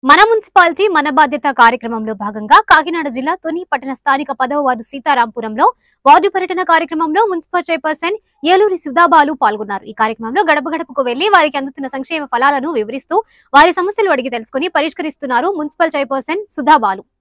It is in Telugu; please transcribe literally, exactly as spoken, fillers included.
మన మున్సిపాలిటీ మన బాధ్యత కార్యక్రమంలో భాగంగా కాకినాడ జిల్లా తుని పట్టణ స్థానిక పదవ వార్డు సీతారాంపురంలో వార్డు పర్యటన కార్యక్రమంలో మున్సిపల్ చైర్పర్సన్ ఏలూరి సుధాబాలు పాల్గొన్నారు. ఈ కార్యక్రమంలో గడప గడపకు వెళ్లి వారికి అందుతున్న సంక్షేమ ఫలాలను వివరిస్తూ వారి సమస్యలు అడిగి తెలుసుకుని పరిష్కరిస్తున్నారు మున్సిపల్ చైర్పర్సన్ సుధాబాలు.